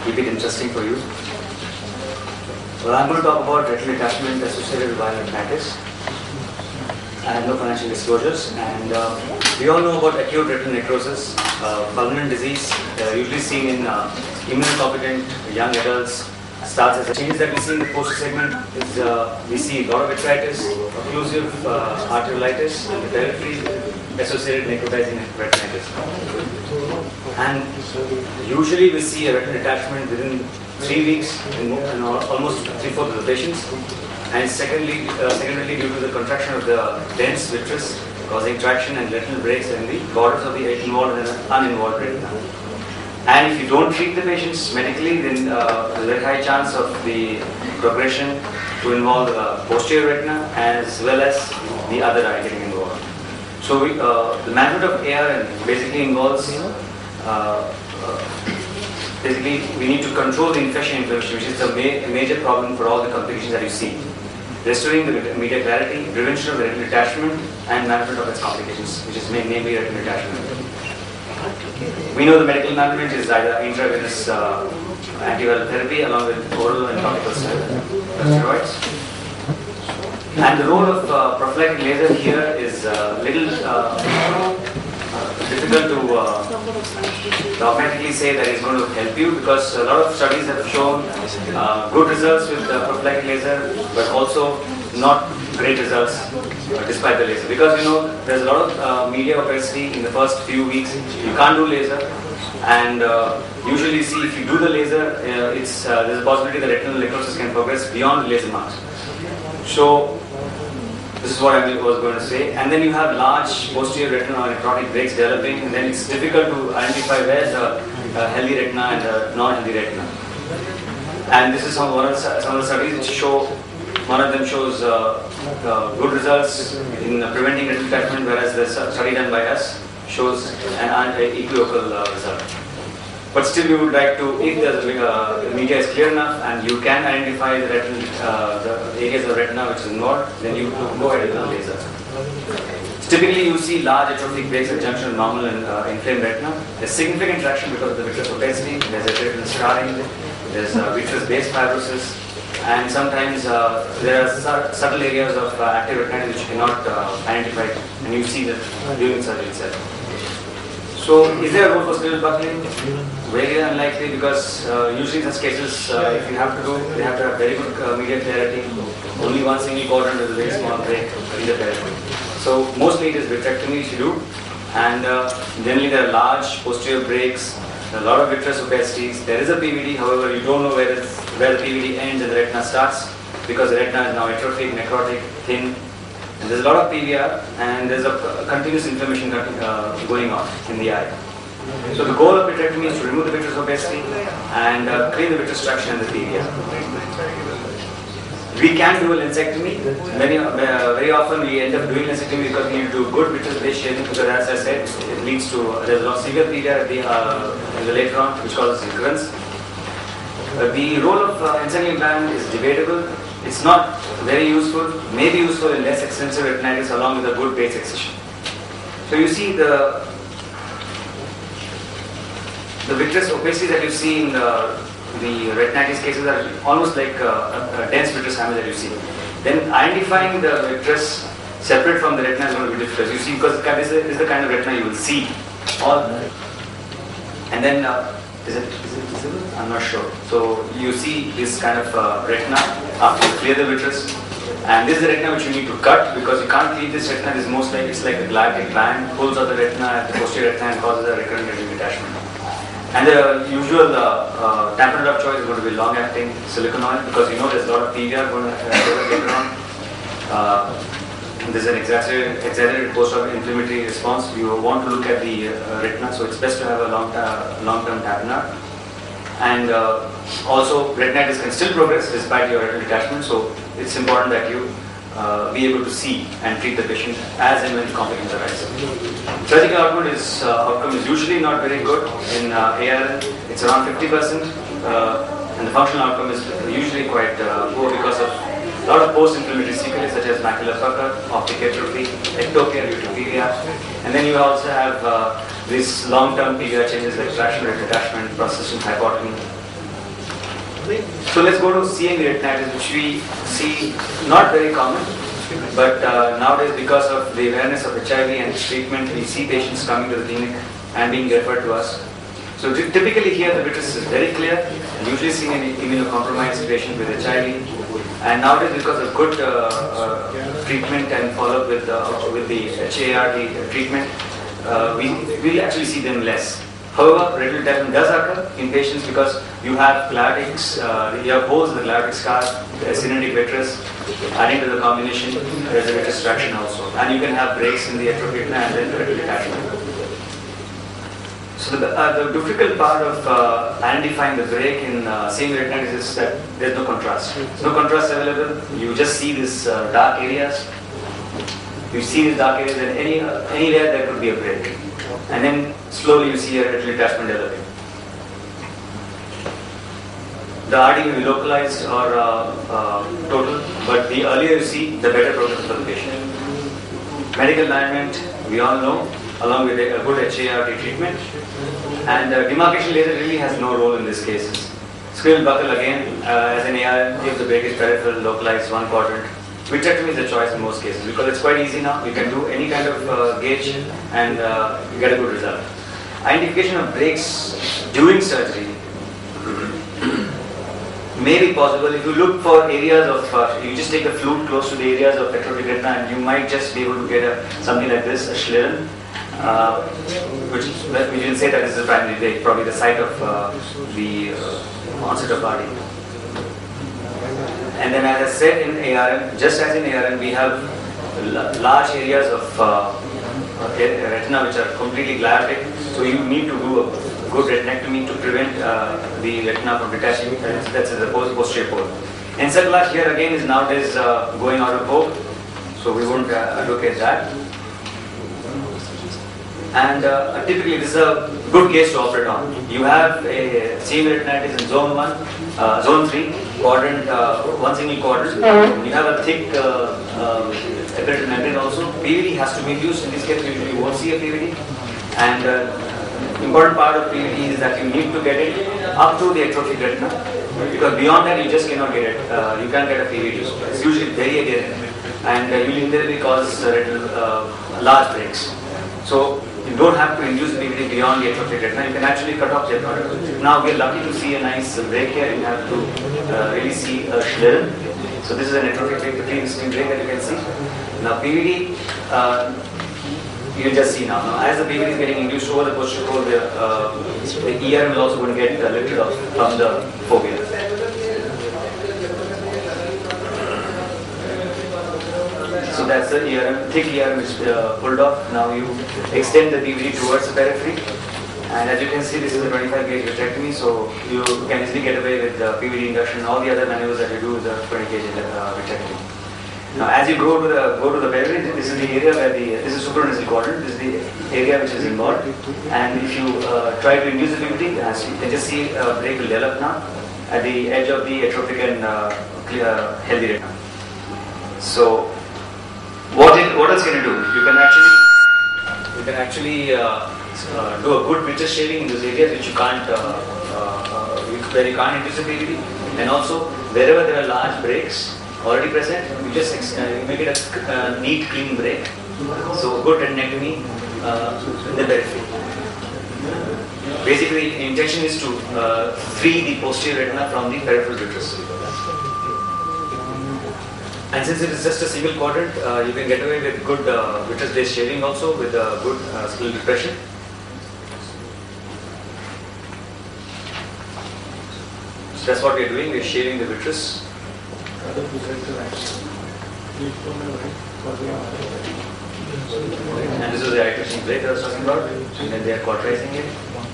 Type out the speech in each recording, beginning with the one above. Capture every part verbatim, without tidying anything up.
keep it interesting for you. Well, I'm going to talk about retinal detachment associated with viral retinitis. I have no financial disclosures, and uh, we all know about acute retinal necrosis, uh, fulminant disease, uh, usually seen in uh, immunocompetent young adults. Starts as a changes that we see in the poster segment is uh, we see a lot of vitritis, occlusive uh, arteriolitis, and the territory associated necrotizing retinitis. And usually we see a retinal detachment within three weeks in, in almost three-fourths of the patients. And secondly, uh, secondarily due to the contraction of the dense vitreous causing traction and retinal breaks in the borders of the involved and uninvolved retina. And if you don't treat the patients medically, then uh, there's a very high chance of the progression to involve the posterior retina as well as the other eye getting involved. So we, uh, the management of A R N basically involves, uh, uh, basically we need to control the infection inflammation, which is the ma major problem for all the complications that you see. Restoring the media clarity, prevention of the retinal detachment, and management of its complications, which is mainly retinal detachment. We know the medical management is either intravenous uh, antiviral therapy along with oral and topical steroids. And the role of uh, prophylactic laser here is a uh, little uh, uh, difficult to uh, dogmatically say that it's going to help you, because a lot of studies have shown uh, good results with uh, prophylactic laser, but also not great results uh, despite the laser, because you know there's a lot of uh, media opacity in the first few weeks. You can't do laser, and uh, usually you see if you do the laser, uh, it's uh, there's a possibility that retinal necrosis can progress beyond the laser marks. So this is what I was going to say. And then you have large posterior retinal or necrotic breaks developing, and then it's difficult to identify where's the uh, healthy retina and the non-healthy retina. And this is some one of the, some of the studies which show. One of them shows uh, uh, good results in uh, preventing retinal detachment, whereas the study done by us shows an anti-equivocal uh, result. But still, we would like to, if the uh, media is clear enough and you can identify the, retinal, uh, the areas of retina which is involved, then you go ahead with the laser. Typically, you see large atrophic breaks at junction of normal and uh, inflamed retina. There's significant traction because of the vitreous opacity. There's a retinal scarring. There's uh, vitreous-based fibrosis. And sometimes uh, there are su subtle areas of uh, active retinitis which you cannot uh, identify, and you see that during surgery itself. So, is there a role for scleral buckling? Very unlikely, because uh, usually in such cases, uh, if you have to do, they have to have very good uh, media clarity. Only one single quadrant with a very small break in the therapy. So, mostly it is vitrectomy which you do, and uh, generally there are large posterior breaks. A lot of vitreous opacities. There is a P V D, however, you don't know where, it's, where the P V D ends and the retina starts, because the retina is now atrophic, necrotic, thin, and there's a lot of P V R, and there's a, a continuous inflammation uh, going on in the eye. So the goal of vitrectomy is to remove the vitreous opacity and uh, clear the vitreous traction and the P V R. We can do a lensectomy. Very, uh, very often we end up doing lensectomy because we need to do good vitreous-based shading, because as I said, it leads to, uh, there's a lot of severe P V R at the, uh, in the later on, which causes recurrence. Uh, the role of uh, ensenyl implant is debatable. It's not very useful, may be useful in less extensive retinitis along with a good base excision. So you see the, the vitreous opacity that you see in the The retinitis cases are almost like a, a, a dense vitreous hemorrhage that you see. Then identifying the vitreous separate from the retina is going to be difficult. You see, because this is the kind of retina you will see. All, and then, uh, is it is it visible? I'm not sure. So you see this kind of uh, retina after you clear the vitreous, and this is the retina which you need to cut, because you can't clean this retina. This is most like it's like a galactic band pulls out the retina at the posterior retina and causes a recurrent retinal detachment. And the usual uh, uh, tamponade of choice is going to be long-acting silicone oil, because you know there's a lot of P V R going to uh, later on. Uh, there's an exaggerated, exaggerated post-op inflammatory response. You want to look at the uh, retina, so it's best to have a long uh, long-term tamponade. And uh, also, retinitis can still progress despite your retinal detachment, so it's important that you uh, be able to see and treat the patient as and when complications arise. Surgical outcome is, uh, outcome is usually not very good in uh, A R N. It's around fifty percent, uh, and the functional outcome is usually quite uh, poor because of a lot of post-inflammatory sequelae such as macular pucker, optic atrophy, ectopia due to P V R, and then you also have uh, these long-term P V R changes like traction rate detachment, persistent hypotony, So let's go to C M E retinitis, which we see not very common, but uh, nowadays because of the awareness of H I V and treatment, we see patients coming to the clinic and being referred to us. So typically here the vitreous is very clear, and usually seen in immunocompromised patient with H I V. And nowadays, because of good uh, uh, treatment and follow-up with uh, with the H A R T treatment, uh, we we actually see them less. However, retinal detachment does occur in patients because you have clavitics, uh, you have holes in the clavitic scar, synovial vitreous, adding to the combination, there is a vitreous traction also. And you can have breaks in the atrophic retina and then retinal detachment. So the, uh, the difficult part of uh, identifying the break in uh, C M E retinitis is that there is no contrast. There's no contrast available. You just see these uh, dark areas. You see these dark areas, and any uh, anywhere there could be a break. And then slowly you see a retinal detachment developing. The R D may be localized or uh, uh, total, but the earlier you see, the better prognosis for the patient. Medical management, we all know, along with a good H A R T treatment. And uh, demarcation laser really has no role in these cases. Squirrel buckle again, uh, as an A R M, if the break is peripheral, localized, one quadrant. Vitrectomy is the choice in most cases because it's quite easy now. You can do any kind of uh, gauge and uh, you get a good result. Identification of breaks during surgery may be possible if you look for areas of, uh, you just take a flute close to the areas of atrophic retina and you might just be able to get a, something like this, a Schlieren, uh, which we can say that this is the primary break, probably the site of uh, the uh, onset of R D. And then as I said in A R M, just as in A R M, we have large areas of uh, retina which are completely gliotic. So you need to do a good retinectomy to prevent uh, the retina from detaching. That's the posterior pole. Encephalitis here again is nowadays uh, going out of vogue, so we won't uh, advocate that. And uh, typically this is a good case to operate on. You have a C M E retinitis in zone one, uh, zone three, quadrant, uh, one single quadrant. You have a thick uh, uh, epiretinal membrane also. P V D has to be used. In this case, usually you won't see a P V D. And uh, important part of P V D is that you need to get it up to the atrophic retina, because beyond that you just cannot get it. Uh, you can't get a P V D. It's usually very aggressive, and uh, you will invariably cause uh, retinal, uh, large breaks. So you don't have to induce P V D beyond the atrophic retina. You can actually cut off the atrophic. Now we are lucky to see a nice break here. You have to uh, really see a Schlieren. So this is an atrophic break, the pre-existing break that you can see. Now P V D, uh, you can just see now. Now as the P V D is getting induced over the posterior pole, the, uh, the E R M is also going to get uh, lifted off from the fovea. So that's the E R M, thick E R M is uh, pulled off. Now you extend the P V D towards the periphery. And as you can see, this is a twenty-five gauge vitrectomy, so you can easily get away with the P V D induction. All the other maneuvers that you do with the twenty gauge uh, vitrectomy. Now as you go to the go to the periphery, this is the area where the, this is supranasal quadrant, this is the area which is involved. And if you uh, try to induce the P V D, as you can just see a break will develop now at the edge of the atrophic and uh, clear, healthy retina. So What, is, what else can you do? You can actually, you can actually uh, uh, do a good vitreous shading in those areas which you can't, uh, uh, uh, where you can't induce a P V D, and also wherever there are large breaks already present, you just uh, you make it a uh, neat, clean break. So good retinectomy uh, in the periphery. Basically, the intention is to uh, free the posterior retina from the peripheral vitreous. And since it is just a single quadrant, uh, you can get away with good uh, vitreous-based shading also with uh, good uh, scleral depression. So that's what we are doing, we are shading the vitreous. And this is the eye-twitching break I was talking about, and then they are cauterizing it.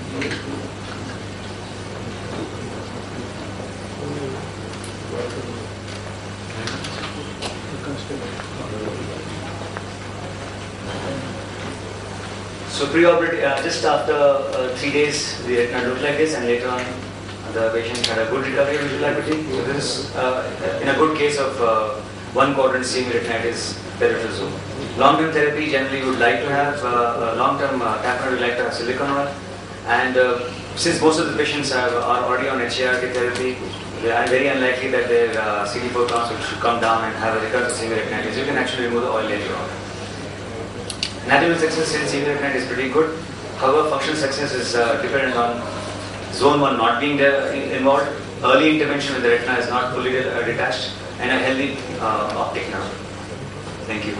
So preoperative, uh, just after uh, three days, the retina looked like this, and later on, the patient had a good recovery of visual acuity. So this is uh, in a good case of uh, one quadrant C M E retinitis peripheral zone. Long-term therapy generally would like to have uh, uh, long-term uh, capillary would like to have silicone oil, and uh, since most of the patients are, are already on H A R T therapy, they are very unlikely that their uh, C D four counts should come down and have a recurrence of severe retinitis. You can actually remove the oil later on. Natural success in severe retinitis is pretty good. However, functional success is uh, dependent on zone one not being there, involved, early intervention when the retina is not fully de uh, detached, and a healthy uh, optic nerve. Thank you.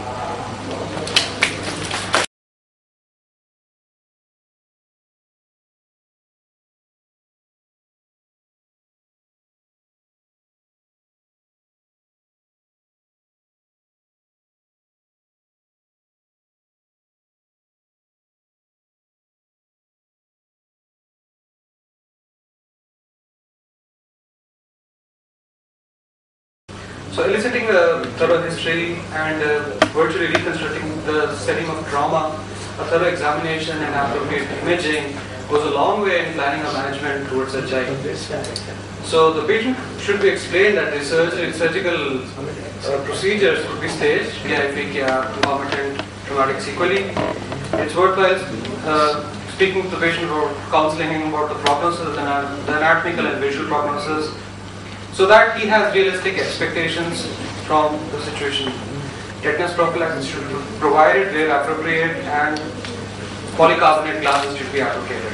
So eliciting a thorough history and uh, virtually reconstructing the setting of trauma, a thorough examination and appropriate imaging goes a long way in planning a management towards such eye. So the patient should be explained that the surgery, surgical uh, procedures could be staged, P I P, concomitant traumatic sequelae. It's worthwhile uh, speaking to the patient about counseling him about the prognosis, the anatomical and visual prognosis, so that he has realistic expectations from the situation. Tetanus prophylaxis should be provided where appropriate, and polycarbonate glasses should be applicated.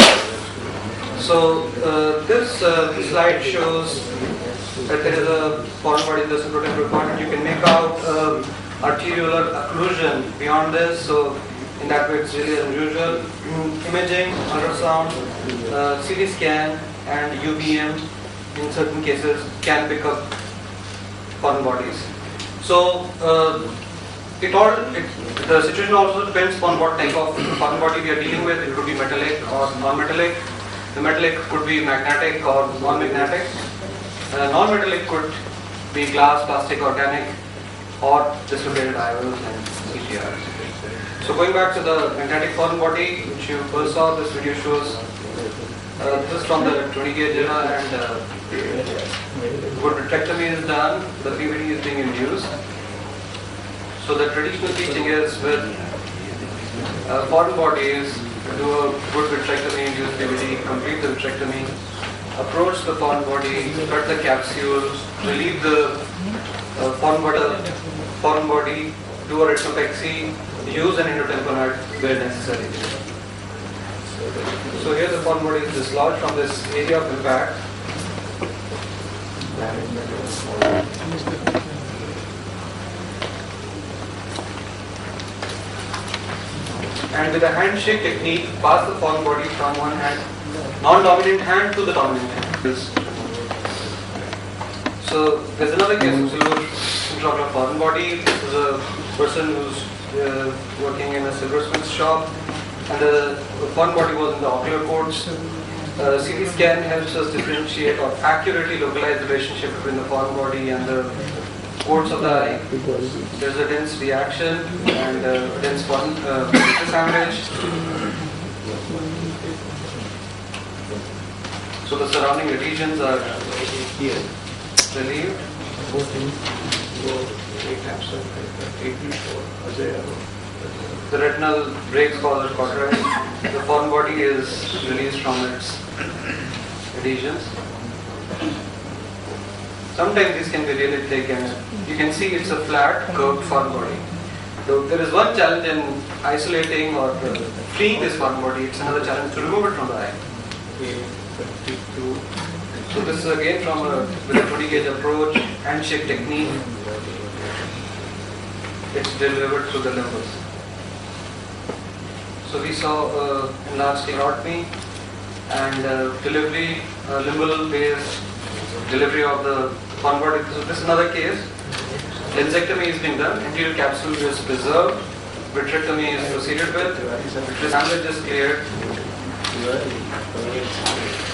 So uh, this uh, slide shows that there is a foreign body vessel protective requirement. You can make out um, arteriolar occlusion beyond this, so in that way it's really unusual. Mm, imaging, ultrasound, uh, C T scan and U V M in certain cases can pick up foreign bodies. So uh, it all it, the situation also depends on what type of foreign body we are dealing with. It could be metallic or non-metallic. The metallic could be magnetic or non-magnetic. Uh, non-metallic could be glass, plastic, organic, or dislocated I O Ls and C T Rs. So going back to the magnetic foreign body, which you first saw, this video shows. Uh, this is from the twenty gauge era, and uh, good vitrectomy is done, the P V D is being induced. So the traditional teaching is with uh, foreign bodies, do a good vitrectomy, induce P V D, complete the vitrectomy, approach the foreign body, cut the capsule, relieve the uh, foreign, body, foreign body, do a retinopexy, use an endotamponade where necessary. So here the foreign body is dislodged from this area of impact. And with a handshake technique, pass the foreign body from one hand, non-dominant hand to the dominant hand. So there's another case of silver intraocular foreign body. This is a person who's uh, working in a silversmith's shop, and the, the foreign body was in the ocular cords. Uh, C T scan helps us differentiate or accurately localize the relationship between the foreign body and the cords of the eye. There's a dense reaction and uh, dense one uh, sandwich. So the surrounding adhesions are relieved. The retinal breaks cause cauterized. The foreign body is released from its adhesions. Sometimes these can be really thick, and you can see it's a flat, curved foreign body. So there is one challenge in isolating or uh, freeing this foreign body. It's another challenge to remove it from the eye. So this is again from a, with a twenty gauge approach, handshake technique. It's delivered through the limbus. So we saw uh, enlarged aortomy and uh, delivery, uh, limbal based delivery of the foreign body. So this is another case. Lensectomy is being done, anterior capsule is preserved, vitrectomy is proceeded with, the sandwich is cleared.